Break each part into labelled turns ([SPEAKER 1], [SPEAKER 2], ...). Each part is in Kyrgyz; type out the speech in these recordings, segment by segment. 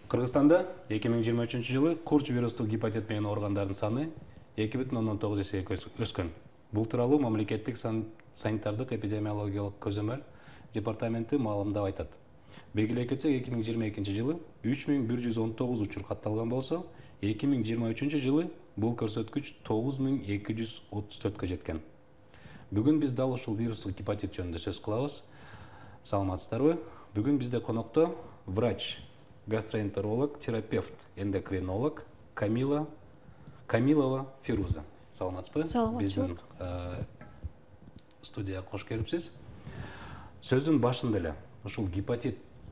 [SPEAKER 1] Кыргызстанда 2023-жылы курч вирустук гепатит менен ооругандардын саны 2,9 эсеге өскөн. Бул тууралуу мамлекеттик санитардык эпидемиологиялык көзөмөл департаменти маалымдап айтат. Белгилей кетсек, 2022-жылы 3119 учур катталган болсо, 2023-жылы бул көрсөткүч 9234-кө жеткен. Бүгүн биз дал ушул вирустук гепатит жөнүндө сөз кылабыз. Саламатсыздарбы? Бүгүн бизде конокто врач, гастроэнтеролог, терапевт, эндокринолог Камилова Фируза. Саламатсызбы? Биздин студияга кош келипсиз. Сөздүн башында эле ушул гепатит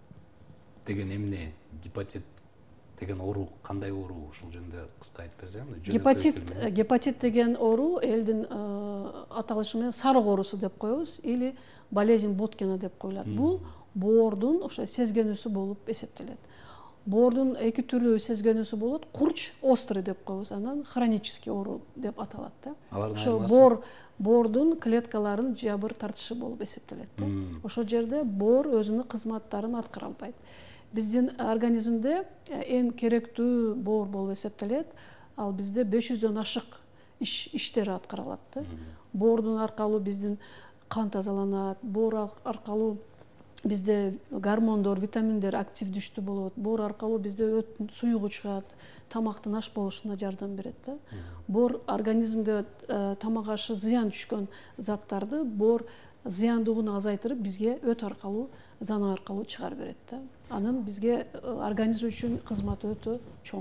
[SPEAKER 1] деген эмне, гепатит деген оору кандай оору, ушул жөнүндө кыска айтып берсең?
[SPEAKER 2] Гепатит деген оору элдин аталышы менен сарык оорусу деп коебуз, или болезнь Боткина деп коюлат. Бул боордун ошо сезгенүүсү болуп эсептелет. Боордун эки түрлүү сезгенүүсү болот. Курч острый деп коебуз, анан хронический оору деп аталат да. Ошо боордун клеткаларын жабыр тартышы болуп эсептелет да. Ошол жерде боор өзүнүн кызматтарын аткара албайт. Биздин организмде эң керектүү боор болуп эсептелет. Ал бизде 500дөн ашык иштер аткарылат да. Боордун аркылуу биздин кан тазаланат, боор аркылуу бизде гормондор, витаминдер активдүүчү болот. Боор аркылуу бизде суюгу чыгат, тамактын аш болушуна жардам берет да. Боор организмге тамак ашы зыян түшкөн заттарды боор зыяндуулугун азайтырып бизге өт аркылуу, зана аркылуу чыгарып берет да. Анын бизге организм үчүн кызматы өтө чоң.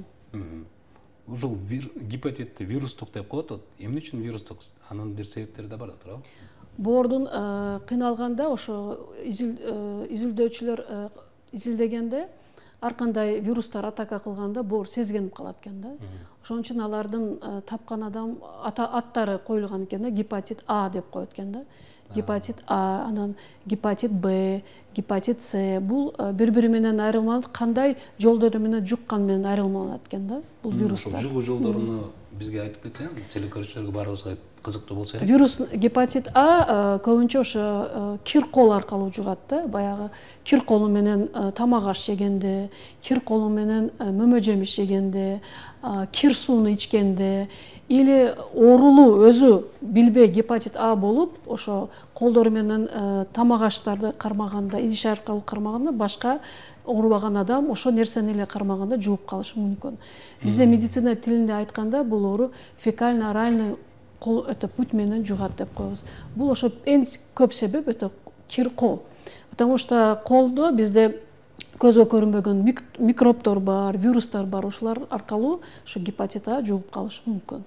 [SPEAKER 1] Ушул гепатитти вирустук деп коет. Эмне үчүн вирустук? Анын бир себептери да бар да, туурабы?
[SPEAKER 2] Боордун кыйналганда ошо изилдөөчүлөр изилдегенде ар кандай вирустар атака кылганда боор сезгенип калат экен да. Ошон үчүн алардын тапкан адам аттары коюлган экен да. Гепатит А деп коет экен да. Гепатит А, анан гепатит Б, гепатит С. Бул бири-бири менен айырылмаланат, кандай жолдору менен жуккан менен айырылмаланат экен да. Бул вирустар.
[SPEAKER 1] Жугуу жолдоруну бизге айтып кетсең, телекөрүүчүлөргө баарыбызга кызыктуу болсо.
[SPEAKER 2] Вирус гепатит А көбүнчө ошо кир кол аркылуу жугат да. Баягы кир колу менен тамак аш жегенде, кир колу менен мөмө жемиш жегенде, кир сууну ичкенде, или оорулуу өзү билбей гепатит А болуп, ошо колдору менен тамак аштарды кармаганда, идиш аркылуу кармаганда башка оорубаган адам ошо нерсени эле кармаганда жугуп калышы мүмкүн. Бизде медицина тилинде айтканда бул оору фекально-оральный путь менен жугат деп коебуз. Бул ошо эң көп себеп кир кол. Потому что колдо бизде көзгө көрүнбөгөн микробтор бар, вирустар бар, ошолар аркылуу ошо гепатит А жугуп калышы мүмкүн.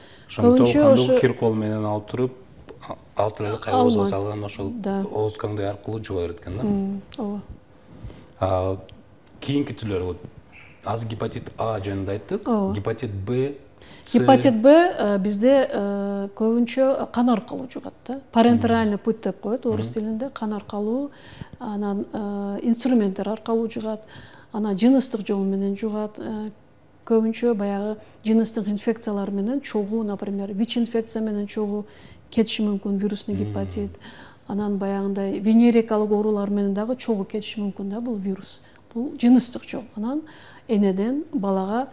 [SPEAKER 1] Көбүнчө кир кол менен алып туруп эле кайрыбызга салган ошол ооз каңдай аркылуу жуга берет экен да. Ооба. Кийинки түрлөрү азыр гепатит А жөнүндө айттык. Гепатит Б,
[SPEAKER 2] Гепатит Б бизде көбүнчө кан аркылуу жугат да. Парентеральный путь деп коет орус тилинде. Кан аркылуу, анан инструменттер аркылуу жугат, анан жыныстык жол менен жугат. Көбүнчө баягы жыныстык инфекциялар менен чогуу, например, ВИЧ-инфекция менен чогуу кетиши мүмкүн вирусный гепатит. Анан баягындай венерикалык оорулар менен дагы чогуу кетиши мүмкүн да бул вирус. Бул жыныстык жол. Анан энеден балага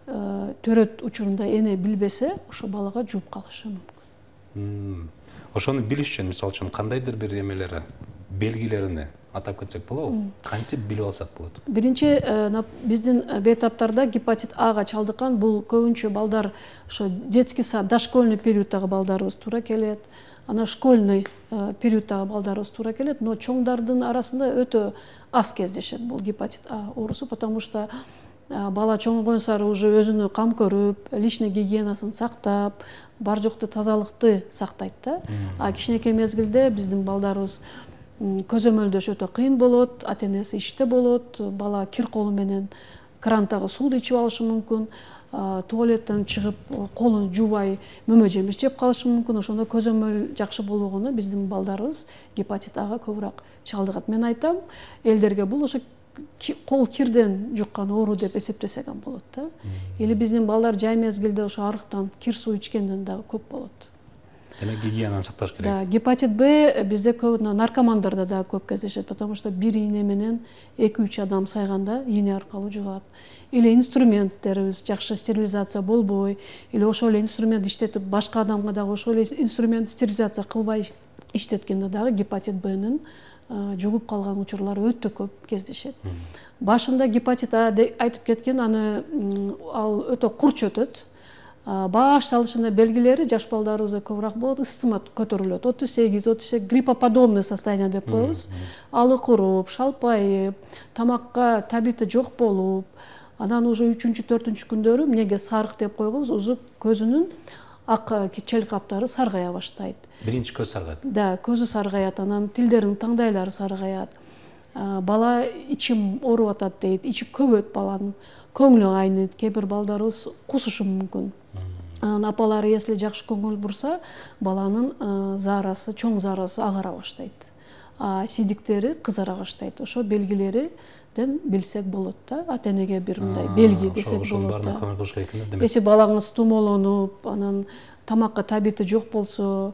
[SPEAKER 2] төрөт учурунда эне билбесе, ошо балага жугуп калышы мүмкүн.
[SPEAKER 1] Ошону билиш үчүн мисалы үчүн кандайдыр бир эмелери, белгилерини атап кетсек болобу? Кантип билип алсак болот?
[SPEAKER 2] Биринчи биздин бейтаптарда гепатит Ага чалдыккан бул көбүнчө балдар ошо детский сад, дошкольный периодтагы балдарыбыз туура келет. Ана школьный периодтагы балдарыбыз туура келет, но чоңдардын арасында өтө аз кездешет бул гепатит А оорусу, потому что бала чоңойгон сары уже өзүнү кам көрүп, личный гигиенасын сактап, бар жокты тазалыкты сактайт да. А кичинекей мезгилде биздин балдарыбыз көзөмөлдөш өтө кыйын болот, ата-энеси иште болот, бала кир колу менен крандагы сууну ичип алышы мүмкүн, туалеттен чыгып колун жуубай мөмө жемиш жеп калышы мүмкүн. Ошондо көзөмөл жакшы болбогону биздин балдарыбыз гепатит Ага көбүрөөк чалдыгат. Мен айтам, элдерге бул ошо кол кирден жуккан оору деп эсептесеген болот да. Или биздин балдар жай мезгилде ошо арыктан кир суу ичкенден дагы көп болот.
[SPEAKER 1] Демек гигиенаны сакташ керек.
[SPEAKER 2] Да, гепатит Б бизде көп наркомандарда да көп кездешет, потому что бир ийне менен 2-3 адам сайганда ийне аркылуу жугат. Или инструменттерибиз жакшы стерилизация болбой, или ошол эле инструмент иштетип башка адамга дагы ошол эле инструмент стерилизация кылбай иштеткенде дагы гепатит Бнин жугуп калган учурлар өтө көп кездешет. Башында гепатит А айтып кеткен, аны ал өтө курч өтөт. Баш салышында белгилери жаш балдарыбызда көбүрөөк болот, ысытма көтөрүлөт. 38 гриппоподобный состояние деп коебуз. Алы куруп, шалпайып, тамакка табити жок болуп, анан уже 3-4 күндөрү эмнеге сарык деп койгонбуз, уже көзүнүн ак челик каптары саргая баштайт.
[SPEAKER 1] Биринчи көз саргайт.
[SPEAKER 2] Да, көзү саргаят, анан тилдеринин таңдайлары саргаят. Бала ичим ооруп атат дейт, ичи көбөйт баланын, көңүлү айныйт, кээ бир балдарыбыз кусушу мүмкүн. Анан апалары если жакшы көңүл бурса, баланын заарасы, чоң заарасы агара баштайт. Сидиктери кызара баштайт. Ошо белгилериден билсек болот да, ата-энеге бир мындай белги десек болот да. Если балаңыз тумоолонуп, анан тамакка табити жок болсо,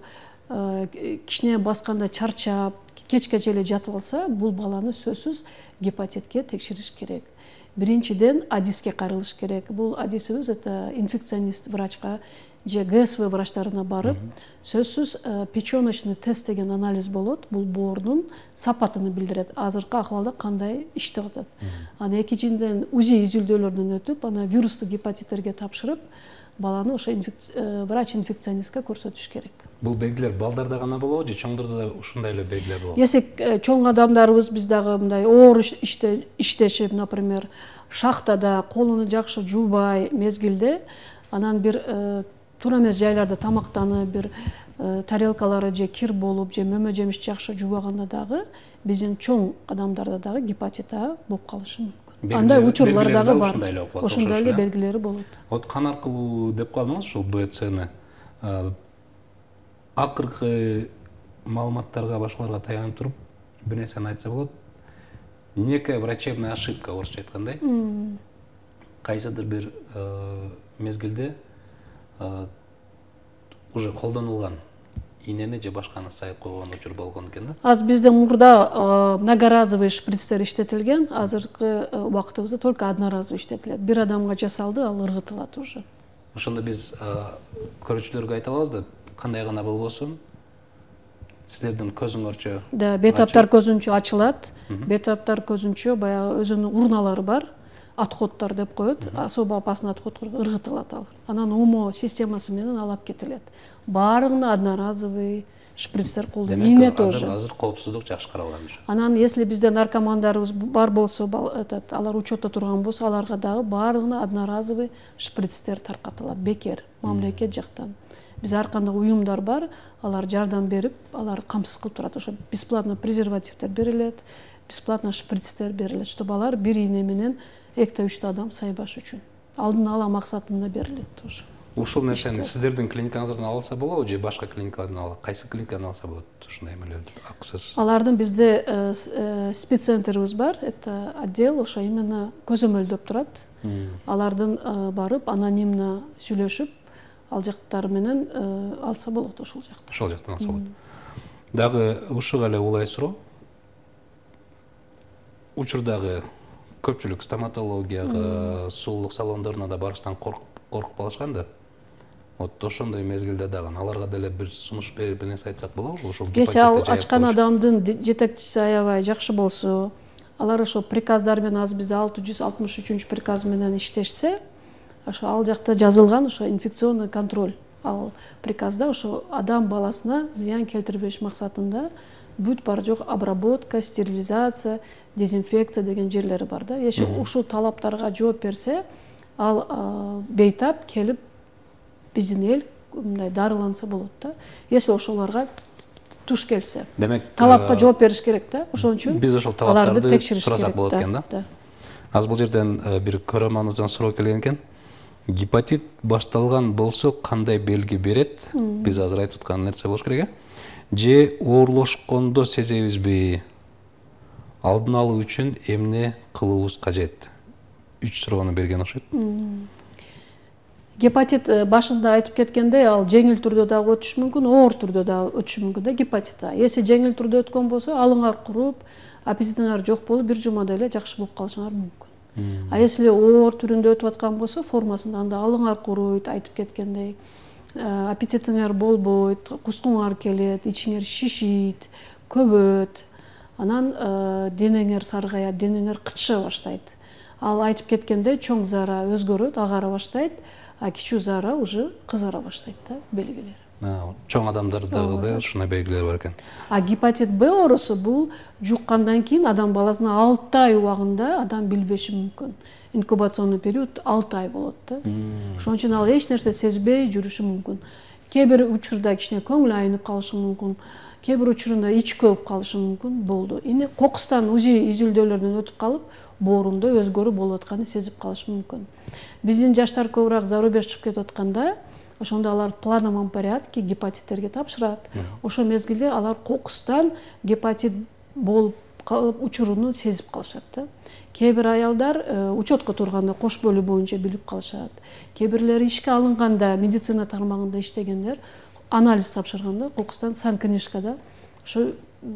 [SPEAKER 2] кичине басканда чарчап, кечке эле жатып алса, бул баланы сөзсүз гепатитке текшериш керек. Биринчиден адиске каралыш керек. Бул адисибиз это инфекционист врачка же ГСВ врачтарына барып, сөзсүз печёночный тест деген анализ болот. Бул боордун сапатыны билдирет. Азыркы акыбалда кандай иштеп атат. Анан экинчиден УЗИ изилдөөлөрдөн өтүп, анан вирустук гепатиттерге тапшырып, баланы ошо врач инфекционистке көрсөтүш керек.
[SPEAKER 1] Бул белгилер балдарда гана болобу же чоңдордо да ушундай эле белгилер болот?
[SPEAKER 2] Если чоң адамдарыбыз биз дагы мындай оор иштешип, например, шахтада колуну жакшы жуубай мезгилде, анан бир туура эмес жайларда тамактанып, бир тарелкалары же кир болуп, же мөмө жемиш жакшы жуубаганда дагы биздин чоң адамдарда дагы гепатит А болуп калышы мүмкүн. Андай учурлар дагы бар. Ошондой эле белгилери болот.
[SPEAKER 1] Вот кан аркылуу деп калдыңыз ушул БЦны. Акыркы маалыматтарга башкаларга таянып туруп бир нерсени айтса болот. Некая врачебная ошибка, орусча айткандай. Кайсыдыр бир мезгилде уже колдонулган инени же башканы сайып койгон учур болгон экен да.
[SPEAKER 2] Аз бизде мурда многоразовый шприцтер иштетилген, азыркы убактыбызда только одноразовый иштетилет. Бир адамга жасалды, ал ыргытылат уже.
[SPEAKER 1] Ошондо биз көрүүчүлөргө айта алабыз да, кандай гана болбосун, силердин көзүңөрчө.
[SPEAKER 2] Да, бетаптар көзүнчө ачылат. Бетаптар көзүнчө баягы өзүнүн урналары бар. Отходтар деп коет, особо опасный отходтор ыргытылат ал. Анан УМО системасы менен алып кетилет. Баарыгына одноразовый шприцтер колдонуп, ине тоже.
[SPEAKER 1] Азыр коопсуздук жакшы каралган.
[SPEAKER 2] Анан если бизде наркомандарыбыз бар болсо, алар учетто турган болсо, аларга дагы баарыгына одноразовый шприцтер таркатылат, бекер, мамлекет жактан. Биз ар кандай уюмдар бар, алар жардам берип, алар камсыз кылып турат. Ошо бесплатно презервативдер берилет, бесплатно шприцтер берилет, чтобы алар бир ийне менен 2-3 адам сайбаш үчүн. Алдын ала максатында берилет тоже.
[SPEAKER 1] Ушул нерсени сиздердин клиникаңыздан алса болобу же башка клиникалардан алса? Кайсы клиникадан алса болот? Ушундай эмелерди акысыз.
[SPEAKER 2] Алардын бизде спеццентрибиз бар, это отдел, ошо именно көзөмөлдөп турат. Алардын барып анонимно сүйлөшүп, ал жактар менен алса болот ошол жакта.
[SPEAKER 1] Ошол жактан алса болот. Дагы ушуга эле улай суроо. Учурдагы көпчүлүк стоматологияга, сулуулук салондоруна да барыштан коркуп калышкан да. Вот ошондой мезгилде дагы аларга деле бир сунуш берип бир нерсе айтсак болобу? Ошол
[SPEAKER 2] если ал ачкан адамдын жетекчиси аябай жакшы болсо, алар ошо приказдар менен азыр бизде 663 приказ менен иштешсе, ошо ал жакта жазылган ошо инфекционный контроль. Ал приказда ошо адам баласына зыян келтирбеш максатында бүт бар жок обработка, стерилизация, дезинфекция деген жерлери бар да. Если ушул талаптарга жооп берсе, ал бейтап келип биздин эл мындай дарыланса болот да. Если ошолорго туш келсе. Демек, талапка жооп бериш керек да. Ошон үчүн
[SPEAKER 1] биз ошол талаптарды сурасак болот экен да. Аз бул жерден бир көрөрманыбыздан суроо келген экен. Гепатит башталган болсо кандай белги берет? Биз азыр айтып аткан нерсе болуш керек э? Же оорлошкондо сезебизби? Алдын алуу үчүн эмне кылуубуз кажет? 3 суроону берген окшойт.
[SPEAKER 2] Гепатит башында айтып кеткендей, ал жеңил түрдө дагы өтүшү мүмкүн, оор түрдө дагы өтүшү мүмкүн да гепатит А. Если жеңил түрдө өткөн болсо, алыңар куруп, аппетитиңар жок болуп, бир жумада эле жакшы болуп калышыңар мүмкүн. А если оор түрүндө өтүп аткан болсо, формасында анда алыңар куруйт, айтып кеткендей, аппетитиңар болбойт, кускуңар келет, ичиңер шишийт, көбөт, анан денеңер саргайат, денеңер кычыша баштайт. Ал айтып кеткендей, чоң зара өзгөрөт, агара баштайт, а кичүү зара уже кызара баштайт да, белгилери.
[SPEAKER 1] Чоң адамдарда да ушундай белгилер бар экен.
[SPEAKER 2] А гепатит Б оорусу бул жуккандан кийин адам баласына 6 ай убагында адам билбеши мүмкүн. Инкубационный период 6 ай болот да. Ошон үчүн ал эч нерсе сезбей жүрүшү мүмкүн. Кээ бир учурда кичине көңүл айнып калышы мүмкүн. Кээ бир учурунда ич көбүп калышы мүмкүн. Болду. Эми кокустан УЗИ изилдөөлөрдөн өтүп калып, боорунда өзгөрүү болуп атканын сезип калышы мүмкүн. Биздин жаштар көбүрөөк зарубеж чыгып кетип атканда, ошондо алар в плановом порядке гепатиттерге тапшырат. Ошол мезгилде алар кокустан гепатит болуп учуруну сезип калышат да. Кээ бир аялдар учетко турганда кош бөлүү боюнча билип калышат. Кээ бирлери ишке алынганда, медицина тармагында иштегендер анализ тапшырганда кокустан санкнижкада ошо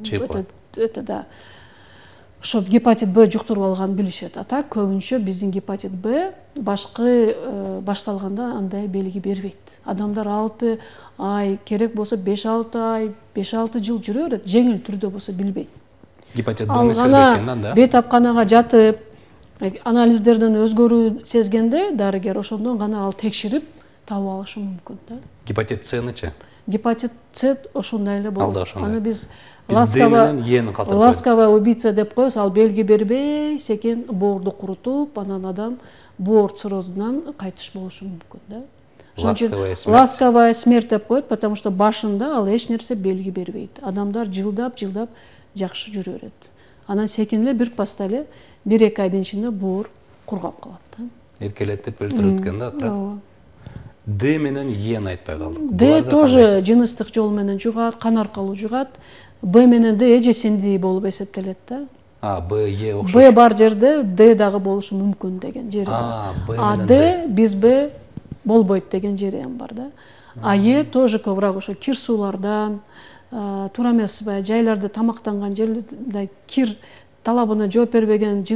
[SPEAKER 2] да ошо гепатит Б жуктуруп алганын билишет. А так көбүнчө биздин гепатит Б башкы башталганда андай белги бербейт. Адамдар 6 ай, керек болсо 5-6 ай, 5-6 жыл жүрө берет, жеңил түрдө болсо билбейт.
[SPEAKER 1] Гепатит Б сезбекенден да.
[SPEAKER 2] Бет апканага жатып, анализдерден өзгөрүү сезгенде дарыгер ошондон гана ал текширип табып алышы мүмкүн да.
[SPEAKER 1] Гепатит С-нычы?
[SPEAKER 2] Гепатит С ошондой эле болот. Аны биз
[SPEAKER 1] ласково
[SPEAKER 2] убийца деп коебуз, ал белги бербей секен боорду курутуп, анан адам боор циррозунан кайтыш болушу мүмкүн да. Ласковая смерть деп коет, потому что башында ал эч нерсе белги бербейт. Адамдар жылдап жакшы жүрө берет. Анан секин эле бир паста эле 1-2 айдын ичинде боор кургап калат да.
[SPEAKER 1] Эркелетип өлтүрөт экен да.
[SPEAKER 2] Ооба.
[SPEAKER 1] Д менен Е-ни айтпай калдык.
[SPEAKER 2] Д тоже жыныстык жол менен жугат, кан аркылуу жугат. Б менен Д эжесиндей болуп эсептелет да.
[SPEAKER 1] Б, Е окшош.
[SPEAKER 2] Б бар жерде Д дагы болушу мүмкүн деген жери бар. А Д биз Б болбойт деген жери бар да. А Е тоже көбүрөөк ошо кир суулардан, туура эмес жайларда тамактанган жерде кир талабына жооп бербеген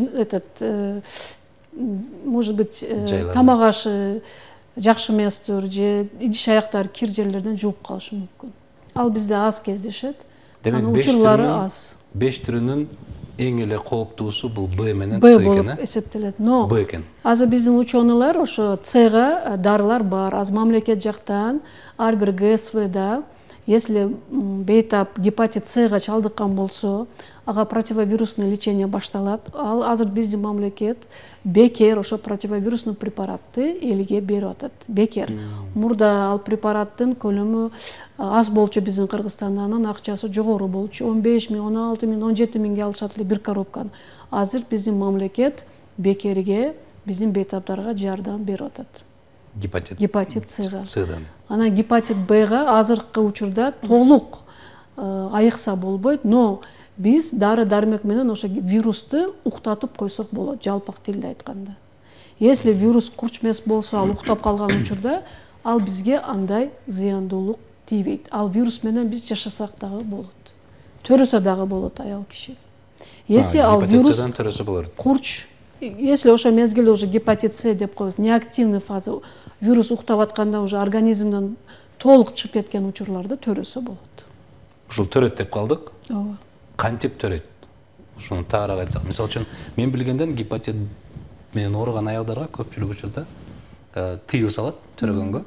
[SPEAKER 2] может быть тамак ашы жакшы эместир же идиш аяктар кир жерлерден жууп калышы мүмкүн. Ал бизде аз кездешет. Анын учурлары аз.
[SPEAKER 1] 5 түрүнүн эң эле кооптуусу бул Б менен С
[SPEAKER 2] Б
[SPEAKER 1] экен.
[SPEAKER 2] болуп эсептелет. Но
[SPEAKER 1] Б экен.
[SPEAKER 2] азыр биздин ученыйлар ошо Цга дарылар бар. Аз мамлекет жактан ар бир ГСВда если бейтап гепатит Цга чалдыккан болсо, ага противовирусный лечение башталат. Ал азыр биздин мамлекет бекер ошо противовирусный препаратты элге берип атат. Бекер. Мурда ал препараттын көлөмү аз болчу биздин Кыргызстанда, анын акчасы жогору болчу. 15 миң, 16 миң, 17 миңге алышат эле бир коробканы. Азыр биздин мамлекет бекерге биздин бейтаптарга жардам берип атат. Гепатит Цга. Анан гепатит Бга азыркы учурда толук айыкса болбойт, но биз дары дармек менен ошо вирусту уктатып койсок болот, жалпак тилде айтканда. Если вирус курч эмес болсо, ал уктап калган учурда ал бизге андай зыяндуулук тийбейт. Ал вирус менен биз жашасак дагы болот. Төрөсө дагы болот аял киши. Если ал вирус курч, если ошо мезгилде уже гепатит С деп коебуз, неактивный фаза, вирус уктап атканда уже организмден толук чыгып кеткен учурларда төрөсө болот.
[SPEAKER 1] Ушул төрөт деп калдык.
[SPEAKER 2] Ооба.
[SPEAKER 1] Кантип төрөйт? Ушуну тагыраак айтсак, мисалы үчүн мен билгенден гепатит менен ооруган аялдарга көпчүлүк учурда тыюу салат төрөгөнгө.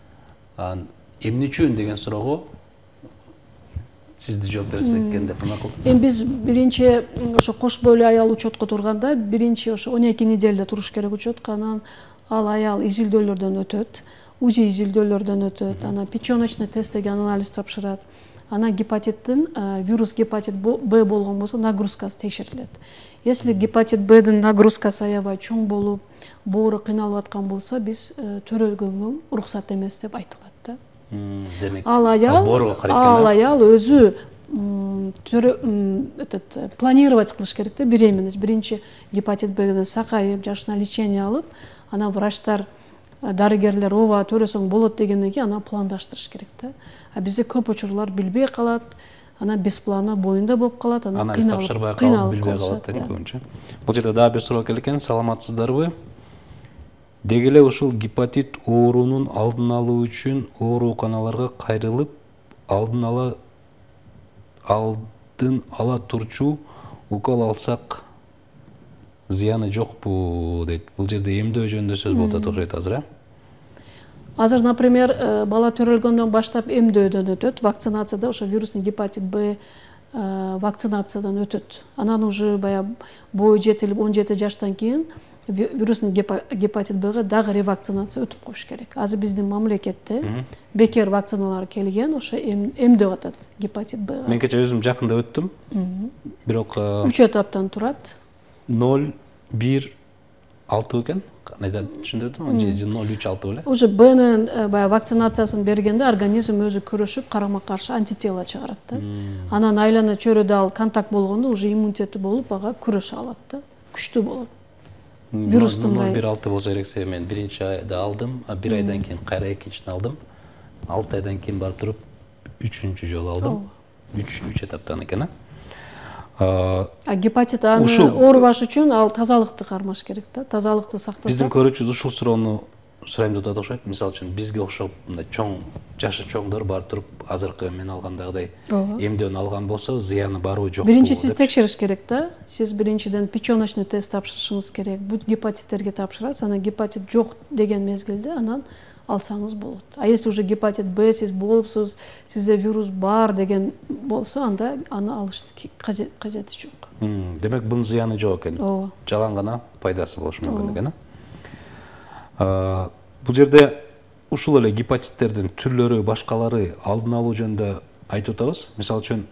[SPEAKER 1] Эмне үчүн деген суроого сизди жооп берсек экен деп макул.
[SPEAKER 2] Эми биз биринчи ошо кош бөлүү аял учетко турганда, биринчи ошо 12 неделда туруш керек учетко, анан ал аял изилдөөлөрдөн өтөт, УЗИ изилдөөлөрдөн өтөт, анан печёночный тест деген анализ тапшырат. Анан гепатиттин вирус гепатит Б болгон болсо нагрузкасы текшерилет. Если гепатит Бдин нагрузкасы аябай чоң болуп, боору кыйналып аткан болсо, биз төрөгөнгө уруксат эмес деп айтылат да.
[SPEAKER 1] Демек,
[SPEAKER 2] ал аял өзү планировать кылыш керек да, беременность. Биринчи гепатит Бден сакайып, жашына лечение алып, анан врачтар дарыгерлер ооба төрөсөң болот дегенден кийин аны пландаштырыш керек да. А бизде көп учурлар билбей калат, анан бесплана боюнда болуп калат, анан
[SPEAKER 1] тапшырбай калып билбей калат да көбүнчө. Бул жерде дагы бир суроо келген, саламатсыздарбы? Деги эле ушул гепатит оорунун алдын алуу үчүн ооруканаларга кайрылып, алдын ала турчу укол алсак зыяны жокпу дейт. Бул жерде эмдөө жөнүндө сөз болуп атат окшойт азыр, э?
[SPEAKER 2] Азыр, например, бала төрөлгөндөн баштап эмдөөдөн өтөт, вакцинацияда ошо вирусный гепатит Б вакцинациядан өтөт. Анан уже баягы бою жетилип 17 жаштан кийин вирусный гепатит Бга дагы ревакцинация өтүп коюш керек. Азыр биздин мамлекетте бекер вакциналар келген, ошо эмдеп атат гепатит Бга.
[SPEAKER 1] Мен кече өзүм жакында өттүм. Бирок
[SPEAKER 2] 3 этаптан турат.
[SPEAKER 1] 0, 1, 6 экен. Кандайда түшүндүрдүм? 0, 3, 6 беле?
[SPEAKER 2] Уже Бнын баягы вакцинациясын бергенде организм өзү күрөшүп, карама-каршы антитела чыгарат да. Анан айлана чөйрөдө ал контакт болгондо уже иммунитети болуп, ага күрөшө алат да. Күчтүү болот. Вирустун
[SPEAKER 1] 0,1-6 болсо керексе, мен биринчи айда алдым, а бир айдан кийин кайра экинчисин алдым. 6 айдан кийин барып туруп 3-чү жолу алдым. 3 этаптан экен,
[SPEAKER 2] а гепатит аны оорубаш үчүн ал тазалыкты кармаш керек да. Тазалыкты сактаса.
[SPEAKER 1] Биздин көрүүчүбүз ушул суроону сурайм деп атат окшойт. Мисалы үчүн бизге окшоп мындай чоң, жашы чоңдор барып туруп азыркы мен алгандагыдай эмдөөнү алган болсо, зыяны барбы жокпу?
[SPEAKER 2] Биринчи сиз текшериш керек да. Сиз биринчиден печёночный тест тапшырышыңыз керек. Бүт гепатиттерге тапшырасыз, анан гепатит жок деген мезгилде анан алсаңыз болот. А если уже гепатит Б сиз болупсуз, сизде вирус бар деген болсо, анда аны алыштын кажети жок.
[SPEAKER 1] Демек бунун зыяны жок экен.
[SPEAKER 2] Ооба.
[SPEAKER 1] Жалаң гана пайдасы болушу мүмкүн экен, Бул жерде ушул эле гепатиттердин түрлөрү, башкалары алдын алуу жөнүндө айтып атабыз. Мисалы үчүн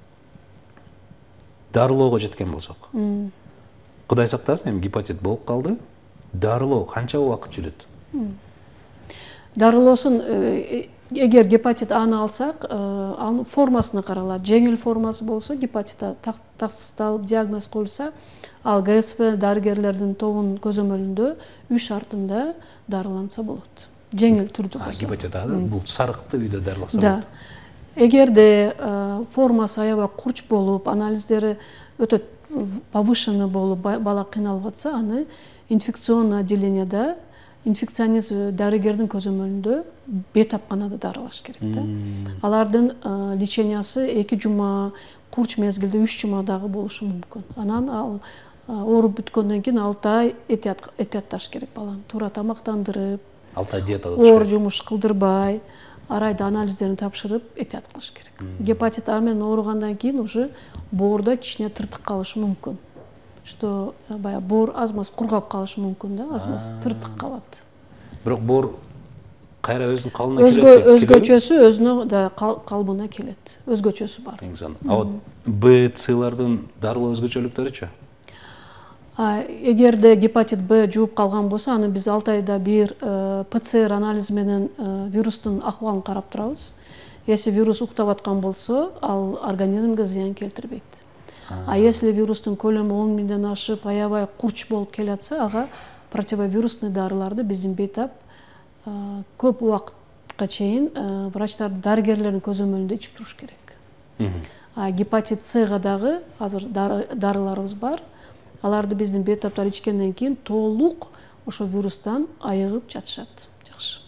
[SPEAKER 1] дарылоого жеткен болсок. Кудай сактасын, эми гепатит болуп калды. Дарылоо канча убакыт жүрөт?
[SPEAKER 2] Дарылоосун эгер гепатит Аны алсак, анын формасына каралат. Жеңил формасы болсо, гепатитта таксысталып диагноз коюлса, ал ГСП дарыгерлердин тобунун көзөмөлүндө үй шартында дарыланса болот. Жеңил түрдө болсо.
[SPEAKER 1] Гепатит бул сарыкты үйдө дарыласа болот.
[SPEAKER 2] Да. Эгерде формасы аябай курч болуп, анализдери өтө повышенный болуп, бала кыйналып атса, аны инфекционный отделениеда инфекционист дарыгердин көзөмөлүндө бетапканада дарылаш керек да. Алардын лечениясы 2 жума, курч мезгилде 3 жума дагы болушу мүмкүн. Анан ал ооруп бүткөндөн кийин 6 ай этиятташ керек баланы. Туура тамактандырып,
[SPEAKER 1] 6 ай диета
[SPEAKER 2] оор жумуш кылдырбай, арайда анализдерин тапшырып этият кылыш керек. Гепатит А менен ооругандан кийин уже боордо кичине тыртык калышы мүмкүн. Что баягы боор азмасы кургап калышы мүмкүн да, азмасы тыртык калат.
[SPEAKER 1] Бирок боор кайра өзүнүн калыбына келет.
[SPEAKER 2] Өзгөчөсү өзүнүн да калыбына келет. Өзгөчөсү бар.
[SPEAKER 1] А вот Б, Цлардын дарылоо өзгөчөлүктөрүчү?
[SPEAKER 2] Эгерде гепатит Б жууп калган болсо, аны биз 6 айда бир ПЦР анализи менен вирустун акыбалын карап турабыз. Если вирус уктап аткан болсо, ал организмге зыян келтирбейт. А если вирустун көлөмү 10 000ден ашып, аябай курч болуп келатса, ага противовирусный дарыларды биздин бейтап көп убакытка чейин врачтар, дарыгерлердин көзөмөлүндө ичип туруш керек. Гепатит Цга дагы азыр дарыларыбыз бар. Аларды биздин бейтаптар ичкенден кийин толук ошо вирустан айыгып жатышат. Жакшы.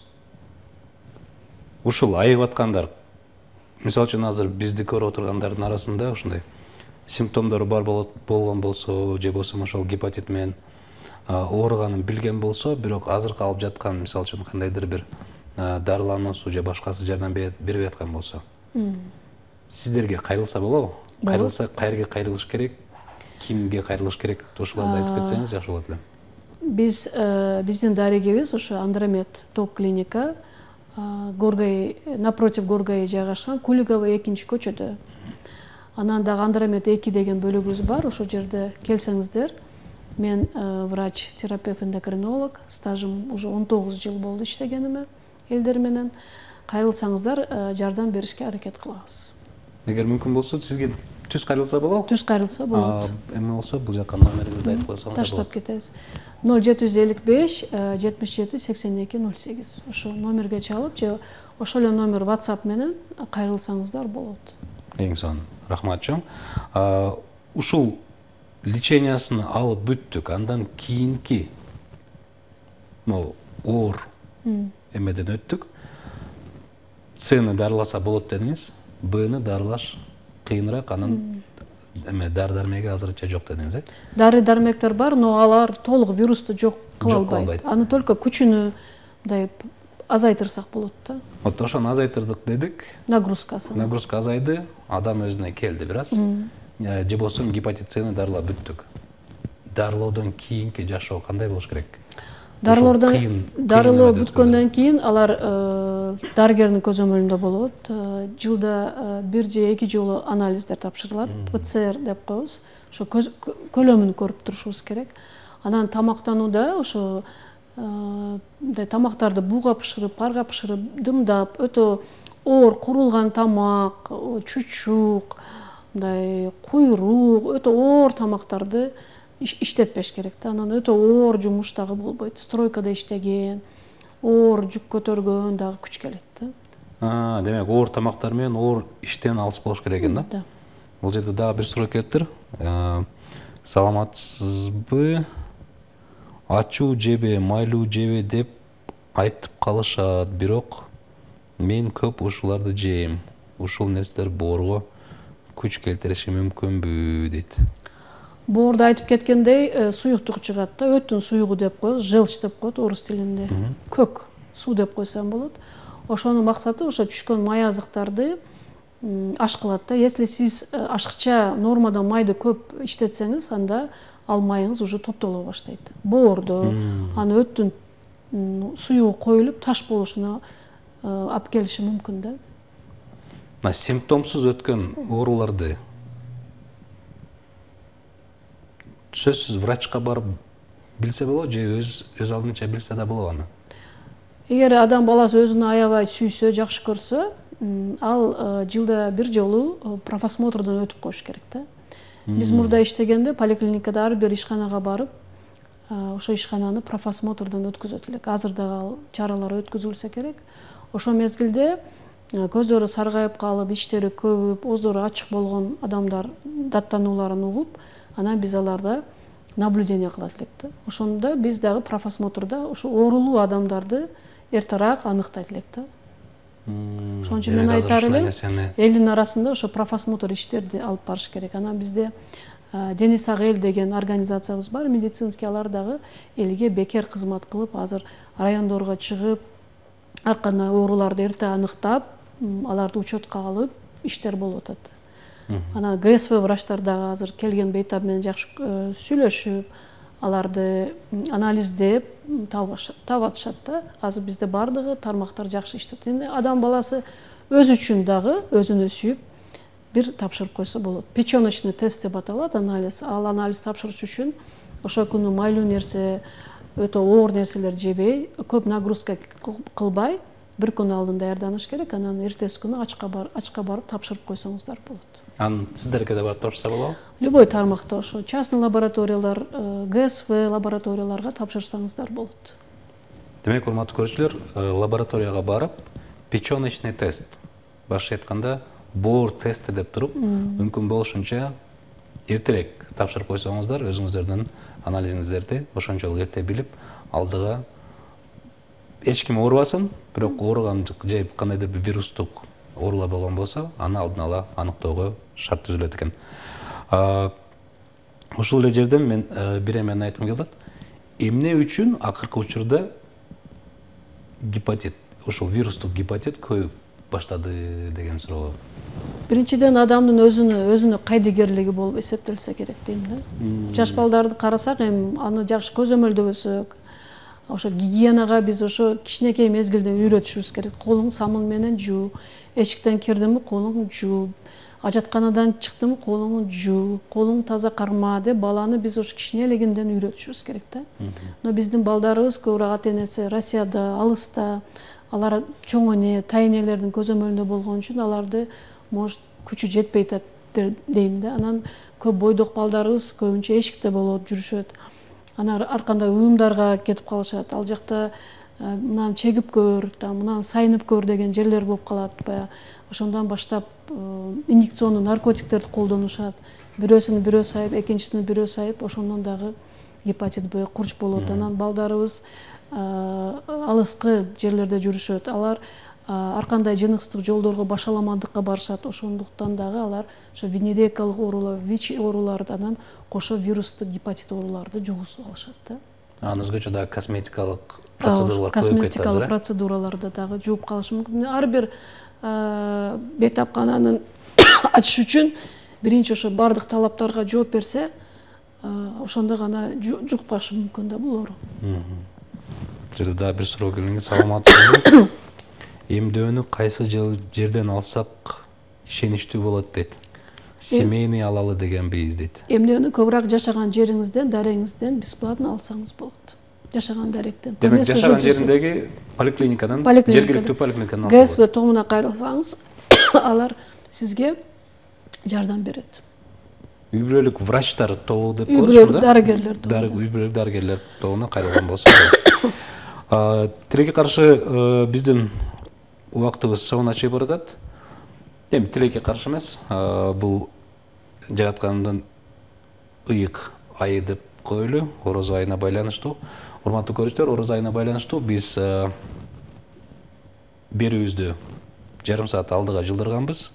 [SPEAKER 1] Ушул айыгып аткандар, мисалы үчүн азыр бизди көрүп отургандардын арасында ушундай симптомдору бар болгон болсо, же болбосо ошол гепатит менен ооруганын билген болсо, бирок азыркы алып жаткан, мисалы үчүн кандайдыр бир дарылануусу же башкасы жардам бербей аткан болсо, сиздерге кайрылса болобу? Кайрылса, кайерге кайрылыш керек? Кимге кайрылыш керек? Ошолорду айтып кетсеңиз жакшы болот эле.
[SPEAKER 2] Биздин дарыгебиз ошо Андромед топ клиника, напротив Горгай жайгашкан Куликово 2-көчөдө. Анан дагы Андромед 2 деген бөлүгүбүз бар. Ошол жерде келсеңиздер, мен врач, терапевт, эндокринолог, стажым уже 19 жыл болду иштегениме элдер менен. Кайрылсаңыздар, жардам беришке аракет кылабыз.
[SPEAKER 1] Эгер мүмкүн болсо, сизге түз кайрылса болобу?
[SPEAKER 2] Түз кайрылса болот.
[SPEAKER 1] Эми болсо, бул жакка номериңизди айтып койсоңуз.
[SPEAKER 2] Таштап кетебиз. 0755 77 82 08. Ошо номерге чалып же ошол эле номер WhatsApp менен кайрылсаңыздар болот.
[SPEAKER 1] Эң сонун. Рахмат чоң. Ушул лечениясын алып бүттүк. Андан кийинки оор эмеден өттүк. С-ны дарыласа болот дедиңиз. Б-ны дарылаш кыйыныраак, анан дары-дармеги азырынча жок дедиңиз, э?
[SPEAKER 2] Дары-дармектер бар, но алар толук вирусту жок кыла албайт. Аны только күчүнү мындай азайтырсак болот да.
[SPEAKER 1] Вот ошону азайтырдык дедик.
[SPEAKER 2] Нагрузкасы.
[SPEAKER 1] Нагрузка азайды, адам өзүнө келди бир аз. Же болсо гепатит С-ны дарылап бүттүк. Дарылоодон кийинки жашоо кандай болуш керек?
[SPEAKER 2] Дарылоо бүткөндөн кийин алар дарыгердин көзөмөлүндө болот. Жылда 1 же 2 жолу анализдер тапшырылат. ПЦР деп коебуз. Ошо көлөмүн көрүп турушубуз керек. Анан тамактанууда ошо тамактарды буга бышырып, парга бышырып, дымдап, өтө оор курулган тамак, чучук, мындай куйрук, өтө оор тамактарды иштетпеш керек да. Анан өтө оор жумуш дагы болбойт. Стройкада иштеген, оор жүк көтөргөн дагы күч келет да.
[SPEAKER 1] Демек оор тамактар менен оор иштен алыс болуш керек экен да?
[SPEAKER 2] Да.
[SPEAKER 1] Бул жерде дагы бир суроо келиптир. Саламатсызбы? Ачуу жеби, майлуу жеби деп айтып калышат, бирок мен көп ушуларды жейм. Ушул нерселер боорго күч келтириши мүмкүнбү дейт.
[SPEAKER 2] Боордо айтып кеткендей, суюктук чыгат да, өттүн суюгу деп коебуз, желч деп коет орус тилинде. Көк суу деп койсом болот. Ошонун максаты ошо түшкөн май азыктарды ашкылат да. Если сиз ашыкча нормадан майды көп иштетсеңиз, анда ал майыңыз уже топтоло баштайт. Боордо, аны өттүн суюгу коюлуп таш болушуна алып келиши мүмкүн да.
[SPEAKER 1] Симптомсуз өткөн ооруларды сөзсүз врачка барып билсе болобу же өз алдынча билсе да болобу аны?
[SPEAKER 2] Эгер адам баласы өзүнө аябай сүйсө, жакшы көрсө, ал жылда 1 жолу профосмотрдон өтүп коюш керек да. Биз мурда иштегенде поликлиникада ар бир ишканага барып, ошо ишкананы профосмотрдон өткүзөт элек. Азыр дагы чаралар өткүзүлсө керек. Ошо мезгилде көзөрү саргайып калып, иштери көбүп, ооздору ачык болгон адамдар даттанууларын угуп, анан биз аларда наблюдение кылат элек да. Ошондо биз дагы профосмотрда ошо оорулуу адамдарды эртерээк аныктайт элек да. Ошон үчүн мен айтар элем, элдин арасында ошо профосмотр иштерди алып барыш керек. Анан бизде Дени сак эл деген организациябыз бар, медицинский, алар дагы элге бекер кызмат кылып, азыр райондорго чыгып, ар кандай ооруларды эрте аныктап, аларды учетко алып иштер болуп атат. Анан ГСВ врачтар дагы азыр келген бейтап менен жакшы сүйлөшүп, аларды анализдеп таап атышат да. Азыр бизде бардыгы тармактар жакшы иштеп. Эми адам баласы өз үчүн дагы өзүнө сүйүп бир тапшырып койсо болот. Печёночный тест деп аталат, анализ. Ал анализ тапшырыш үчүн ошол күнү майлуу нерсе, өтө оор нерселер жебей, көп нагрузка кылбай, бир күн алдын даярданыш керек. Анан эртеси күнү ачка барып тапшырып койсоңуздар болот.
[SPEAKER 1] Анын сиздерге да барып тапшырса болобу?
[SPEAKER 2] Любой тармакта ошо частный лабораториялар, ГСВ лабораторияларга тапшырсаңыздар болот.
[SPEAKER 1] Демек, урматтуу көрүүчүлөр, лабораторияга барып, печёночный тест, башкача айтканда, боор тести деп туруп, мүмкүн болушунча эртерээк тапшырып койсоңуздар, өзүңүздөрдүн анализиңиздерди ошончолук эрте билип, алдыга эч ким оорубасын, бирок ооруган же кандайдыр бир вирустук оорулар болгон болсо, аны алдын ала аныктоого шарт түзүлөт экен. Ушул эле жерден мен бир эмени айткым келет. Эмне үчүн акыркы учурда гепатит, ушул вирустук гепатит көбөйүп баштады деген суроо?
[SPEAKER 2] Биринчиден адамдын өзүнө кайдыгерлиги болуп эсептелсе керек дейм да. Жаш балдарды карасак, эми аны жакшы көзөмөлдөбөсөк, ошо гигиенага биз ошо кичинекей мезгилден үйрөтүшүбүз керек. Колуң самын менен жуу, эшиктен кирдиңби колуңду жуу, ажатканадан чыктыңбы колуңду жуу, колуң таза карма деп баланы биз ошо кичинелигинден үйрөтүшүбүз керек да. Но биздин балдарыбыз көбүрөөк ата энеси Россияда, алыста, алар чоң эне, тайнелердин көзөмөлүндө болгон үчүн аларды может күчү жетпей атат дейм да. Анан көп бойдок балдарыбыз көбүнчө эшикте болот, жүрүшөт. Ана ар кандай уюмдарга кетип калышат. Ал жакта мынаны чегип көр, мынаны сайынып көр деген жерлер болуп калат. Баягы ошондон баштап инъекционный наркотиктерди колдонушат. Бирөөсүн бирөө сайып, экинчисин бирөө сайып, ошондон дагы гепатит Б курч болот. Анан балдарыбыз алыскы жерлерде жүрүшөт. Алар ар кандай жыныстык жолдорго башаламандыкка барышат. Ошондуктан дагы алар ошо венерикалык оорулар, ВИЧ ооруларды, анан кошо вирустук гепатит ооруларды жугузуп алышат да.
[SPEAKER 1] Анан өзгөчө дагы косметикалык процедуралар
[SPEAKER 2] косметикалык процедураларды дагы жууп калышы мүмкүн. Ар бир бейтапкананын ачыш үчүн биринчи ошо бардык талаптарга жооп берсе, ошондо гана жугуп калышы мүмкүн да бул оору.
[SPEAKER 1] Жерде дагы бир суроо келген, саламатсызбы? Эмдөөнү кайсы жерден алсак ишеничтүү болот дейт. Семейный алалы дегенбиз дейт.
[SPEAKER 2] Эмнени көбүрөөк жашаган жериңизден, дарегиңизден бесплатно алсаңыз болот. Жашаган даректен.
[SPEAKER 1] Демек жашаган жериндеги поликлиникадан, жергиликтүү поликлиникадан алсаңыз.
[SPEAKER 2] ГСВ томуна кайрылсаңыз, алар сизге жардам берет.
[SPEAKER 1] Үй бүлөлүк врачтар тобу деп коет да?
[SPEAKER 2] Дарыгерлер тобу.
[SPEAKER 1] Үй бүлөлүк дарыгерлер тобуна кайрылган болсо. Тилекке каршы биздин убактыбыз соңуна чейин баратат. Эми тилекке каршы эмес, бул жараткандан ыйык айы деп коелу, ороз айына байланыштуу. Урматтуу көрүүчүлөр, ороз айына байланыштуу биз берүүбүздү жарым саат алдыга жылдырганбыз.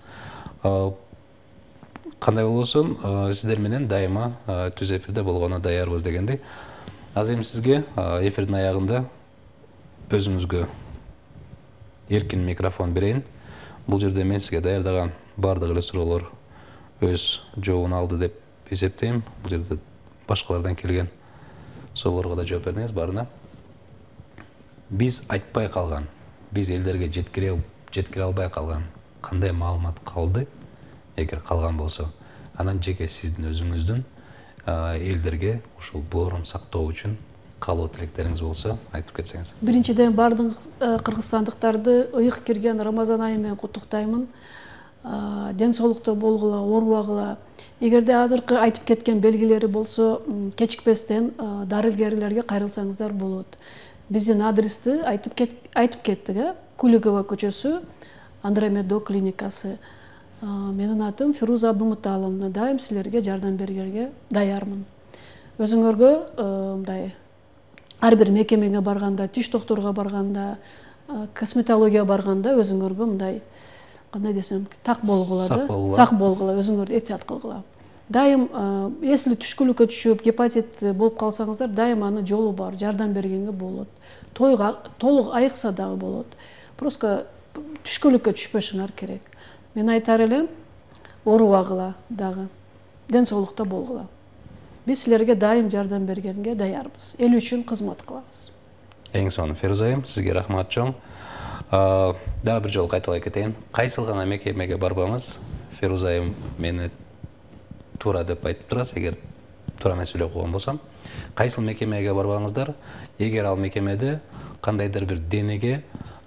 [SPEAKER 1] Кандай болбосун, сиздер менен дайыма түз эфирде болгону даярбыз дегендей. Азыр эми сизге эфирдин аягында өзүңүзгө эркин микрофон берейин. Бул жерде мен сизге даярдаган бардык эле суроолор өз жообун алды деп эсептейм. Бул жерде башкалардан келген суроолорго да жооп бердиңиз баарына. Биз айтпай калган, биз элдерге жеткире албай калган кандай маалымат калды? Эгер калган болсо, анан жеке сиздин өзүңүздүн элдерге ушул боорун сактоо үчүн каалоо тилектериңиз болсо айтып кетсеңиз.
[SPEAKER 2] Биринчиден бардык кыргызстандыктарды ыйык кирген Рамазан айы менен куттуктаймын. Ден соолукта болгула, оорубагыла. Эгерде азыркы айтып кеткен белгилери болсо, кечикпестен дарыгерлерге кайрылсаңыздар болот. Биздин адрести айтып кеттик, Куликова көчөсү, Андромедо клиникасы. Менин атым Фируза Абдумуталовна. Дайым силерге жардам бергенге даярмын. Өзүңөргө мындай ар бир мекемеге барганда, тиш докторуга барганда, косметологияга барганда өзүңөргө мындай кандай десем, так болгула да, сак болгула, өзүңөрдү эhtiyat кылгыла. Дайым, если түшкүлүккө түшүп, гепатит болуп калсаңыздар, дайым аны жолу бар, жардам бергенге болот. Тойга толук айыкса дагы болот. Просто түшкүлүккө түшпөшүңөр керек. Мен айтар элем, оорубагыла дагы, ден соолукта болгула. Биз силерге дайым жардам бергенге даярбыз. Эл үчүн кызмат кылабыз.
[SPEAKER 1] Эң сонун Фируза айым, сизге рахмат чоң. Дагы бир жолу кайталай кетейин. Кайсыл гана мекемеге барбаңыз, Фируза айым мени туура деп айтып турасыз, эгер туура эмес сүйлөп койгон болсом. Кайсыл мекемеге барбаңыздар, эгер ал мекемеде кандайдыр бир денеге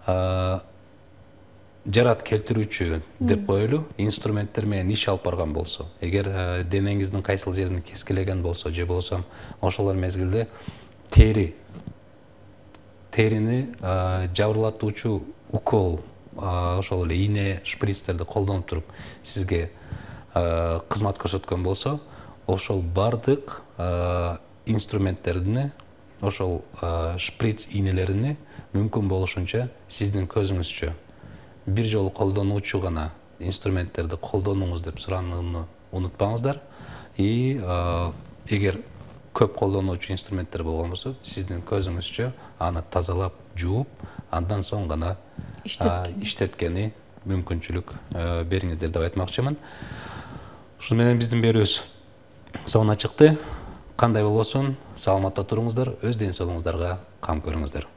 [SPEAKER 1] жарат келтирүүчү деп коелу инструменттер менен иш алып барган болсо, эгер денеңиздин кайсыл жерин кескилеген болсо, же болсо ошолор мезгилде терини жабырлатуучу укол, ошол эле ийне, шприцтерди колдонуп туруп сизге кызмат көрсөткөн болсо, ошол бардык инструменттерди, ошол шприц ийнелерини мүмкүн болушунча сиздин көзүңүзчө бир жолу колдонуучу гана инструменттерди колдонуңуз деп суранууну унутпаңыздар. И эгер көп колдонуучу инструменттер болгон болсо, сиздин көзүңүзчө аны тазалап, жууп, андан соң гана иштеткени мүмкүнчүлүк бериңиздер деп айтмакчымын. Ушуну менен биздин берүүбүз соңуна чыкты. Кандай болбосун, саламатта туруңуздар, өз ден соолугуңуздарга кам көрүңүздөр.